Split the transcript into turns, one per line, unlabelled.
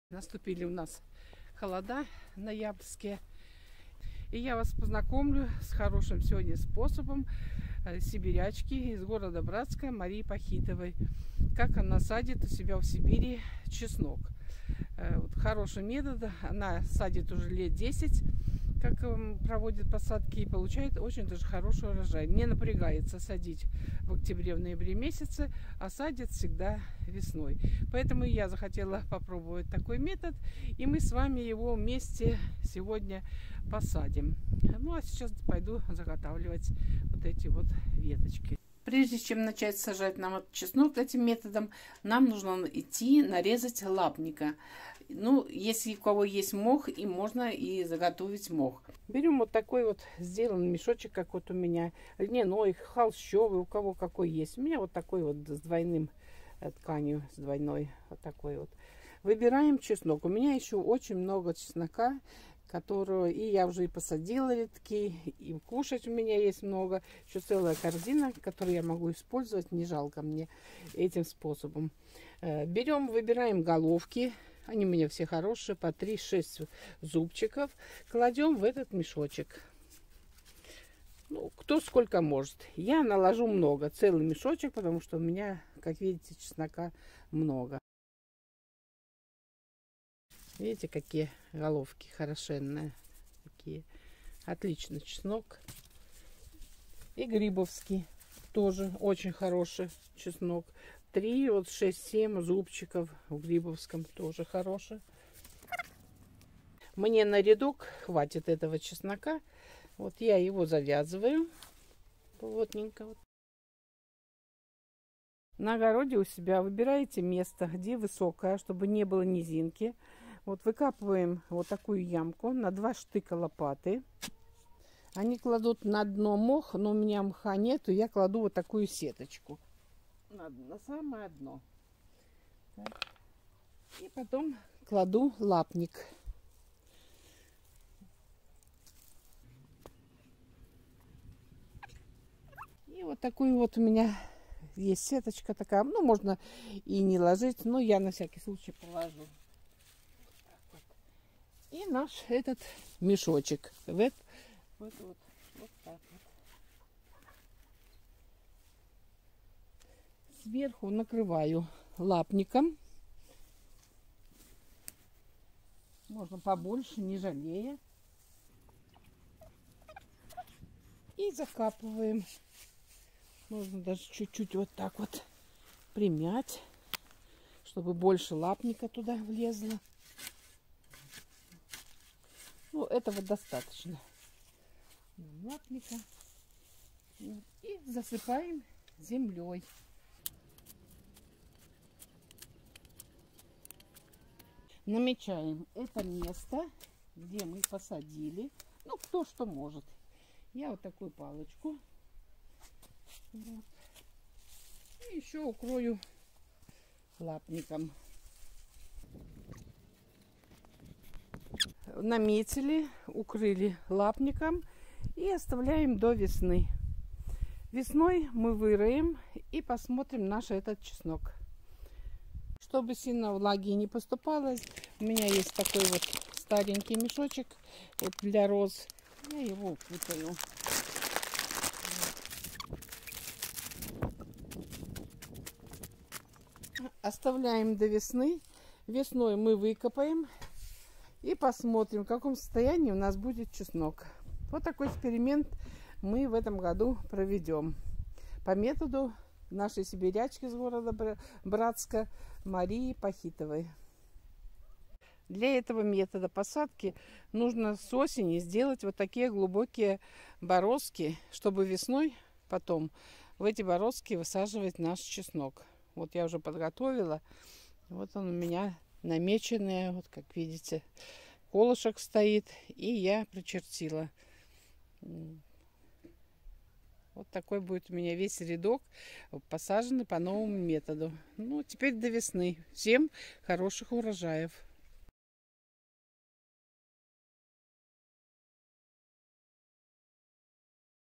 Наступили у нас холода ноябрьские. И я вас познакомлю с хорошим сегодня способом сибирячки из города Братска Марии Пахитовой. Как она садит у себя в Сибири чеснок. Вот хороший метод. Она садит уже лет 10, как проводит посадки, и получает очень даже хороший урожай. Не напрягается садить в октябре, в ноябре месяце, а садит всегда весной. Поэтому я захотела попробовать такой метод, и мы с вами его вместе сегодня посадим. Ну а сейчас пойду заготавливать вот эти вот веточки. Прежде чем начать сажать нам этот чеснок этим методом, нам нужно идти нарезать лапника. Ну, если у кого есть мох, и можно и заготовить мох. Берем вот такой вот сделанный мешочек, как вот у меня, льняной, холщовый, у кого какой есть. У меня вот такой вот с двойным тканью, с двойной, вот такой вот. Выбираем чеснок. У меня еще очень много чеснока, которую и я уже и посадила редки, и кушать у меня есть много. Еще целая корзина, которую я могу использовать, не жалко мне этим способом. Берем, выбираем головки. Они у меня все хорошие, по 3-6 зубчиков. Кладем в этот мешочек. Ну, кто сколько может. Я наложу много, целый мешочек, потому что у меня, как видите, чеснока много. Видите, какие головки хорошенные. Такие. Отличный чеснок. И грибовский. Тоже очень хороший чеснок. 3, вот 6-7 зубчиков в грибовском. Тоже хороший. Мне на рядок хватит этого чеснока. Вот я его завязываю. Плотненько. На огороде у себя выбираете место, где высокое, чтобы не было низинки. Вот выкапываем вот такую ямку на 2 штыка лопаты. Они кладут на дно мох, но у меня мха нету, я кладу вот такую сеточку на самое дно. Так. И потом кладу лапник. И вот такую вот у меня есть сеточка такая. Ну, можно и не ложить, но я на всякий случай положу. И наш этот мешочек. Вот так вот. Сверху накрываю лапником. Можно побольше, не жалея. И закапываем. Можно даже чуть-чуть вот так вот примять, чтобы больше лапника туда влезло. Ну, этого достаточно. Лапника. И засыпаем землей. Намечаем это место, где мы посадили. Ну, кто что может. Я вот такую палочку. Вот. И еще укрою лапником. Наметили, укрыли лапником и оставляем до весны. Весной мы выроем и посмотрим наш этот чеснок. Чтобы сильно влаги не поступало, у меня есть такой вот старенький мешочек вот для роз. Я его укутаю. Оставляем до весны. Весной мы выкопаем и посмотрим, в каком состоянии у нас будет чеснок. Вот такой эксперимент мы в этом году проведем по методу нашей сибирячки из города Братска Марии Пахитовой. Для этого метода посадки нужно с осени сделать вот такие глубокие бороздки, чтобы весной потом в эти бороздки высаживать наш чеснок. Вот я уже подготовила. Вот он у меня намеченный, вот как видите, колышек стоит, и я прочертила. Вот такой будет у меня весь рядок, посаженный по новому методу. Ну, теперь до весны. Всем хороших урожаев!